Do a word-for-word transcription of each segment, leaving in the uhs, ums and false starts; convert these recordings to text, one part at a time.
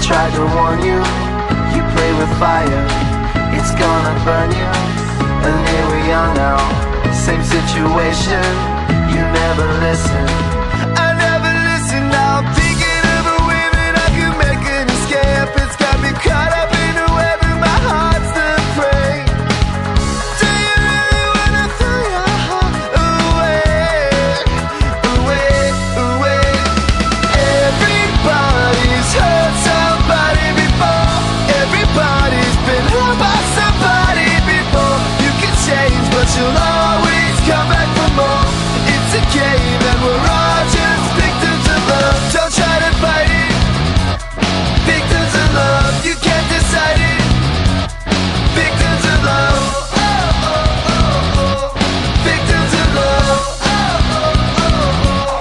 tried to warn you, you play with fire, it's gonna burn you. And here we are now, same situation, you never listen. I never listen now, I'm thinking of a way that I could make an escape. It's got me caught up in a web and my heart's to pray. Do you really wanna throw your heart away, away, away? Everybody's hurt somebody before, everybody's been hurt by somebody before. You can change, but you'll always come back for more. It's a game and we're all just victims of love. Don't try to fight it, victims of love. You can't decide it, victims of love. Oh, oh, oh, oh. Victims of love. Oh, oh, oh, oh.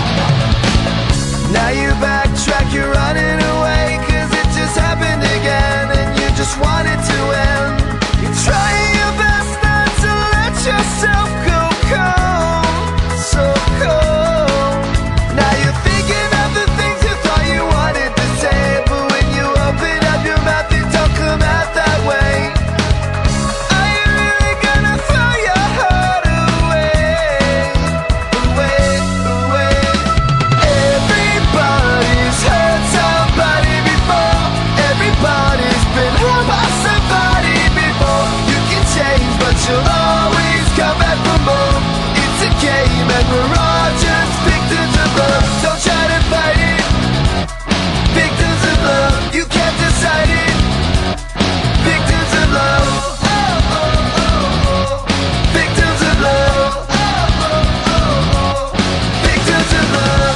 Now you backtrack, you're running away, cause it just happened again and you just want it to end. You're trying your best not to let yourself go cold, so cold. Now you're thinking of the things you thought you wanted to say, but when you open up your mouth it don't come out that way. Are you really gonna throw your heart away, away, away? Everybody's hurt somebody before, everybody's been hurt by somebody before. You can change, but you'll always come back for more. It's a game and we're all just victims of love. Don't try to fight it, victims of love. You can't decide it, victims of love. Oh, oh, oh, oh. Victims of love. Oh, oh, oh, oh. Victims of love.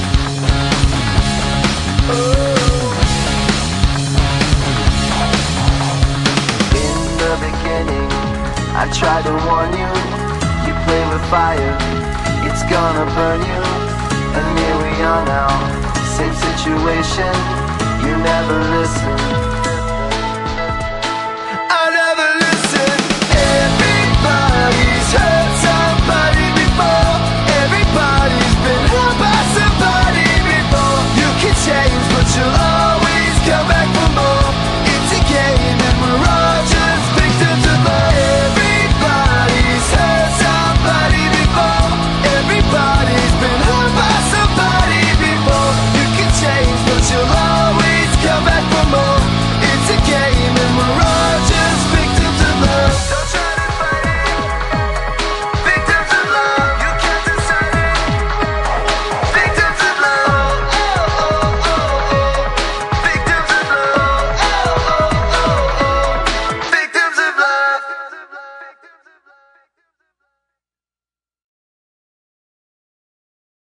In the beginning, I tried to warn you, you play with fire, it's gonna burn you. And here we are now, same situation, you never listen.